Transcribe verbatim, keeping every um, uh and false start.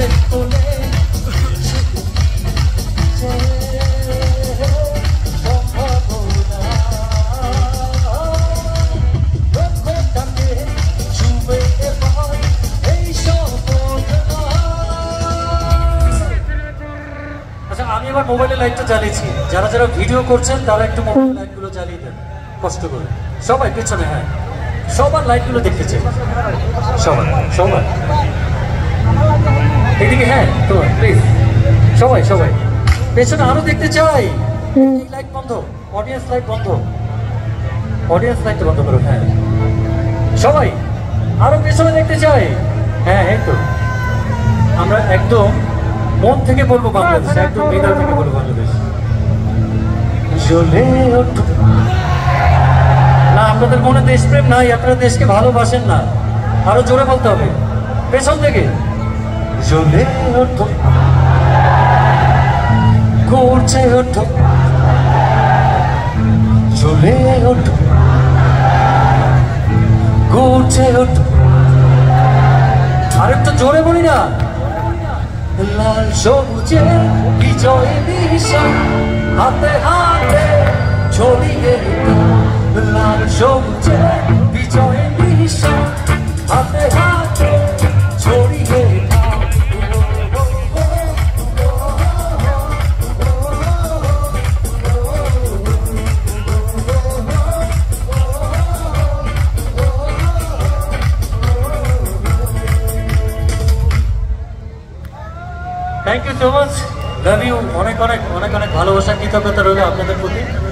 আমি এবার মোবাইলের লাইটটা জ্বালিয়েছি, যারা যারা ভিডিও করছেন তারা একটু মোবাইলের লাইটগুলো জ্বালিয়ে দেন কষ্ট করে, সবাই পেছনে। হ্যাঁ, সবার লাইটগুলো দেখতে চাই, সবাই সবাই এদিকে। হ্যাঁ তো প্লিজ সবাই সবাই পেছনে আরো দেখতে চাই। লাইট বন্ধ, অডিয়েন্স লাইট বন্ধ, অডিয়েন্স লাইটটা বন্ধ করো। হ্যাঁ সবাই আরো পেছনে দেখতে চাই। হ্যাঁ এই তো আমরা একদম মন থেকে বলবো বাংলাদেশ, একদম হৃদয় থেকে বলবো বাংলাদেশ। জ্বলে ওঠো না, আপনাদের মনে দেশপ্রেম নাই, আপনারা দেশকে ভালোবাসেন না, আরো জোরে বলতে হবে পেছন থেকে। জ্বলে ওঠো, করছে ওঠো, জ্বলে ওঠো, করছে ওঠো। আরেকটু জোরে বলি না। লাল সবুজে বিজয় দিশা হাতে হাতে ছড়িয়ে, লাল সবুজে বিজয় দিশা হাতে হাতে ছড়িয়ে। Thank you so much, love you. অনেক অনেক অনেক অনেক ভালোবাসা, কৃতজ্ঞতা রইল আপনাদের প্রতি।